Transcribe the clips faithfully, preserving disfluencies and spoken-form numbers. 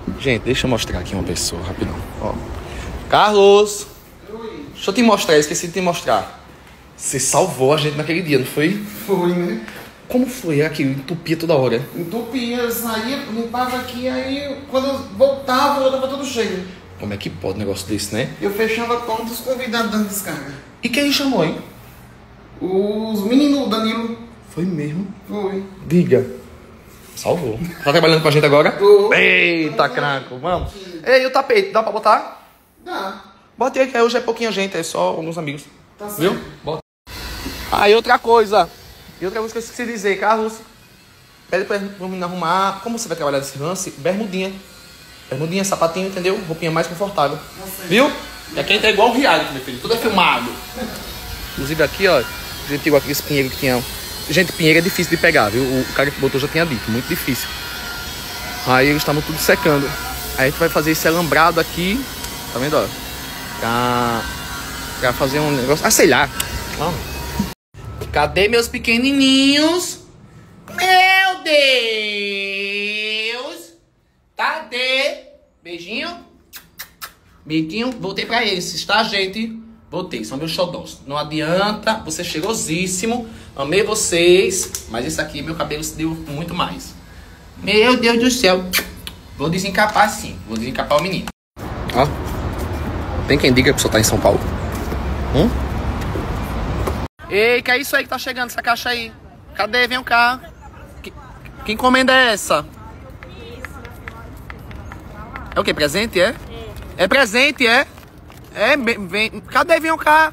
Gente, deixa eu mostrar aqui uma pessoa, rapidão. Ó. Carlos! Oi. Deixa eu te mostrar, esqueci de te mostrar. Você salvou a gente naquele dia, não foi? Foi, né? Como foi aquilo? Entupia toda hora. Entupia, eu saía, limpava aqui, aí quando eu voltava, eu tava todo cheio. Como é que pode um negócio desse, né? Eu fechava todos os convidados da descarga. E quem chamou, hein? Os meninos, o Danilo. Foi mesmo? Foi. Diga. Salvou. Tá trabalhando com a gente agora? Tô. Eita, craco, vamos. Ei, e o tapete, dá pra botar? Dá. Bota aí, que hoje é pouquinha gente, é só alguns amigos. Tá certo. Viu? Bota. Ah, e outra coisa. E outra coisa que eu esqueci de dizer, Carlos. Pede pra menino arrumar. Como você vai trabalhar desse lance? Bermudinha. Bermudinha, sapatinho, entendeu? Roupinha mais confortável. Tá. Viu? E aqui entra igual o reality, meu filho. Tudo é filmado. Inclusive aqui, ó. A gente pegou aqueles pinheiros que tinha. Gente, pinheiro é difícil de pegar, viu? O cara que botou já tinha dito, muito difícil. Aí eles estavam tudo secando. Aí a gente vai fazer esse alambrado aqui. Tá vendo, ó? Pra, pra fazer um negócio. Ah, sei lá. Vamos. Cadê meus pequenininhos? Meu Deus! Cadê? Beijinho. Beijinho. Voltei pra esses, tá, gente? Voltei, são meus xodós. Não adianta, você é cheirosíssimo. Amei vocês. Mas esse aqui, meu cabelo se deu muito mais. Meu Deus do céu. Vou desencapar sim. Vou desencapar o menino. Ó. Tem quem diga que o senhor tá em São Paulo? Hum? Ei, que é isso aí que tá chegando, essa caixa aí? Cadê? Vem cá. Que, que encomenda é essa? É o que? Presente, é? É, é presente, é? É, vem. Cadê? Vem cá.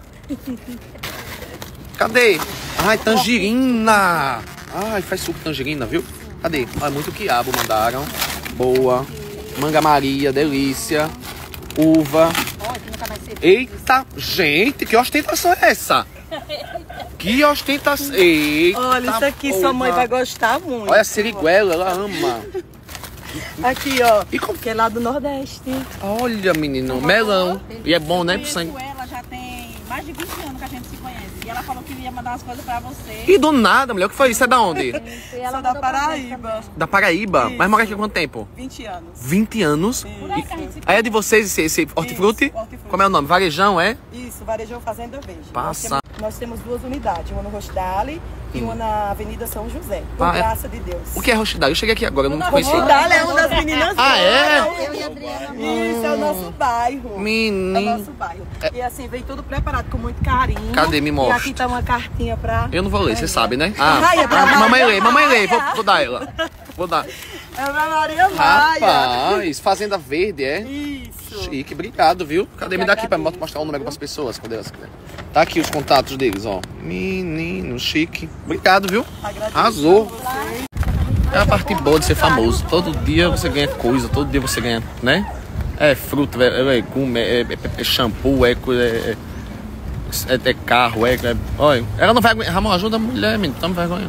Cadê? Ai, tangerina. Ai, faz suco de tangerina, viu? Cadê? Olha, muito quiabo mandaram. Boa. Manga Maria, delícia. Uva. Eita, gente, que ostentação é essa? Que ostentação. Eita, olha, isso aqui porra. Sua mãe vai gostar muito. Olha a siriguela, ela ama. Aqui, ó. E como que é lá do Nordeste. Olha, menino, melão. E é bom, né, pro sangue? Ela já tem mais de vinte anos que a gente se conhece. E ela falou que ia mandar umas coisas pra você. E do nada, mulher, o que foi isso? É da onde? Ela da Paraíba. Da Paraíba? Isso. Mas mora aqui há quanto tempo? vinte anos. vinte anos? Por aí que a gente se aí é de vocês esse, esse hortifruti? Isso, hortifruti? Como é o nome? Varejão, é? Isso, Varejão Fazenda Verde. Passa. Nós temos, nós temos duas unidades, uma no Rochdale e uma na Avenida São José. Por ah, graça é? de Deus. O que é Rochdale? Eu cheguei aqui agora, eu não conheci. Rochdale é uma das meninas. Ah, é? Eu e a Adriana. Isso, é o nosso bairro. Menino. É o nosso bairro. É. E assim, vem tudo preparado com muito carinho. Cadê? Me mostra. E aqui tá uma cartinha pra... Eu não vou ler, você sabe, né? Ah, Maia, pra ah Maia, mamãe lê, mamãe lê. Maia. Vou, vou dar ela. Vou dar. É pra Maria Maia. Rapaz, Fazenda Verde, é? Isso. Chique, obrigado, viu? Cadê? Me dá aqui pra mostrar o número pras pessoas, quando elas quiserem. Tá aqui os contatos deles, ó. Menino, chique. Obrigado, viu? Arrasou. É a parte boa de ser famoso. Todo dia você ganha coisa, todo dia você ganha, né? É fruta, é legume, é, é, é shampoo, é, é, é, é carro, é, é... Olha, ela não vai aguentar. Ramon, ajuda a mulher, menino, toma vergonha.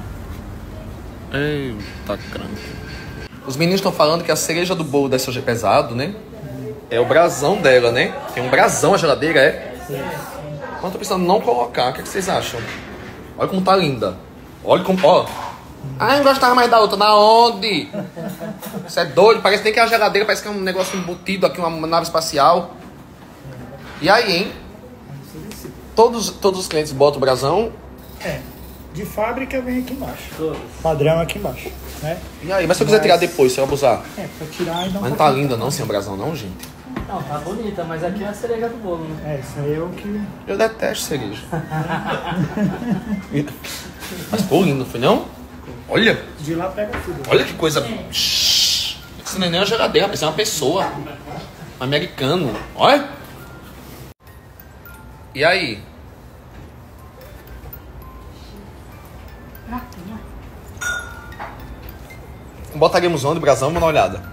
Eita, cranco. Os meninos estão falando que a cereja do bolo da S O G Pesado, né? É o brasão dela, né? Tem um brasão a geladeira, é? Sim. Mas eu tô pensando em não colocar. O que, é que vocês acham? Olha como tá linda. Olha como... Ó. Ah, eu não gostava mais da outra. Na onde? Isso é doido. Parece nem que é a geladeira. Parece que é um negócio embutido aqui. Uma nave espacial. E aí, hein? Todos, todos os clientes botam o brasão? É. De fábrica vem aqui embaixo. Todos. Padrão aqui embaixo, né? E aí? Mas se eu quiser mas... tirar depois, se eu abusar? É, pra tirar e dar um... Mas não tá linda não, sem o brasão não, gente? Não, tá bonita, mas aqui é a cereja do bolo, né? É, isso aí é o que... Eu detesto cereja. Mas ficou lindo, não foi não? Olha! De lá pega tudo. Olha que coisa... Shhh. Isso não é nem uma geladeira, rapaz, é uma pessoa. Um americano. Olha! E aí? Botaríamos onde, brasão? Vamos dar uma olhada.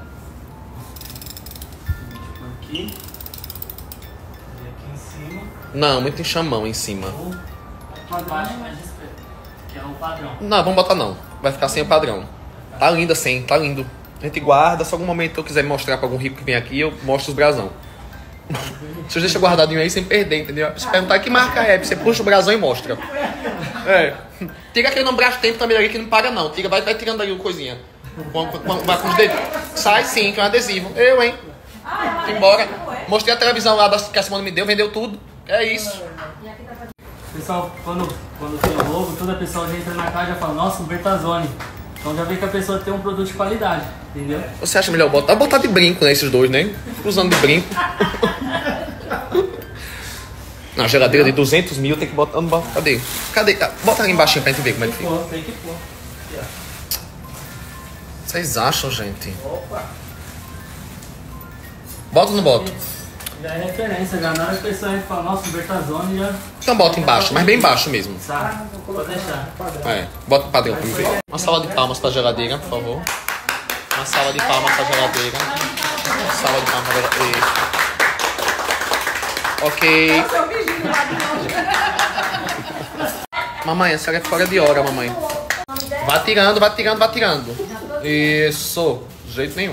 Aqui. E aqui em cima. Não, muito enxamão em cima. Aqui embaixo, mais discreto. Que é o padrão. Não, vamos botar não. Vai ficar sem o padrão. Tá lindo assim, tá lindo. A gente guarda, se algum momento eu quiser mostrar pra algum rico que vem aqui, eu mostro os brasão. Você deixa guardadinho aí sem perder, entendeu? Se perguntar que marca é, você puxa o brasão e mostra. É. Tira aquele no braço tempo também ali que não paga não. Tira, vai, vai tirando ali o coisinha. Com, com, com, com os dedos. Sai sim, que é um adesivo. Eu, hein? Fui embora. Mostrei a televisão lá que a Simone me deu, vendeu tudo. É isso. Pessoal, quando, quando tem o logo, toda pessoa já entra na casa e já fala, nossa, um Bertazone. Então já vê que a pessoa tem um produto de qualidade, entendeu? Você acha melhor botar? Botar de brinco, né? Esses dois, né? Fico usando de brinco. Na geladeira de duzentos mil tem que botar. Não, cadê? Cadê? Bota ali embaixo pra gente ver como é que fica. Tem que pôr. Vocês acham, gente? Bota ou não bota? Já é referência, já na hora que a pessoa fala, nossa, um Bertazone já. Então bota embaixo, mas bem embaixo mesmo. Sabe? Pode deixar. É, bota o padrão pra me ver. Uma salva de palmas pra geladeira, por favor. Uma salva de palmas pra geladeira. Uma salva de palmas pra geladeira. Ok. Mamãe, a senhora é fora de hora, mamãe. Vai tirando, vai tirando, vai tirando. Isso. De jeito nenhum.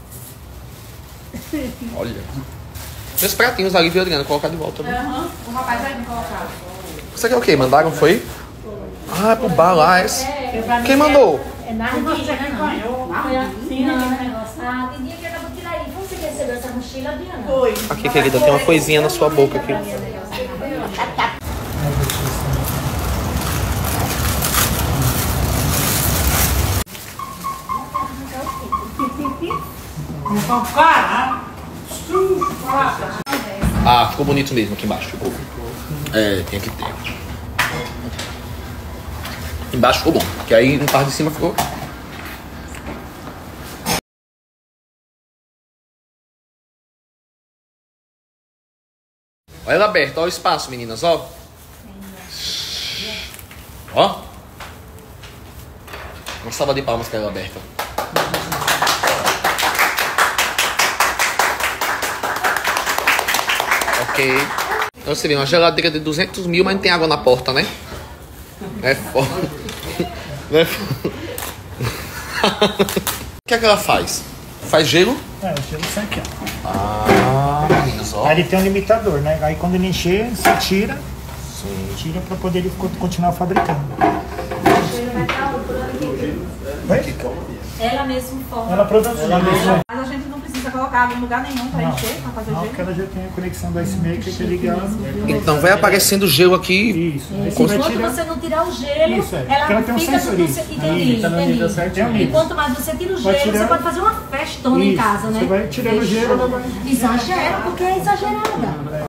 Olha. Meus pratinhos ali, viu, Adriana? Colocar de volta. Uhum. O rapaz vai me colocar. Isso aqui é o quê? Mandaram, foi? Ah, é pro bar lá. Esse... Quem mandou? É Nardinha, foi a Fina que negócio. Ah, tem dia que acabou de tirar aí. Como você recebeu essa mochila, Diana? Foi. Aqui, querida, tem uma coisinha na sua boca aqui. Ah, ficou bonito mesmo aqui embaixo. Ficou. É, tem que ter. Embaixo ficou bom, porque aí no par de cima ficou. Olha ela aberta, olha o espaço, meninas, ó. Ó. Uma salva de palmas pra ela aberta. Ok. Então você vê, uma geladeira de duzentos mil, mas não tem água na porta, né? É foda. É foda. O que é que ela faz? Faz gelo? É, o gelo sai aqui, ó. Ah, meninas, ó. Aí ele tem um limitador, né? Aí quando ele encher, você tira. Sim. Tira pra poder ele continuar fabricando. Oi? Ela mesmo forma. Ela produz. Ela mesmo. Mas a gente não precisa colocar água em lugar nenhum pra encher, pra fazer o Não, gelo. porque ela já tem a conexão do Ice Maker que é ligado. Então vai aparecendo gelo aqui. Isso. Aí você vai Enquanto tirar. você não tirar o gelo, Isso, é. ela Porque ela tem um fica sensor, no isso. Entendi, Aí, tá no nível entendi. certinho. Tem um E nível. quanto mais você tira o Vai gelo, tirar- você pode fazer uma festona em Isso, casa, né? você vai tirando o gelo, ela vai- Exagera, porque é exagerada.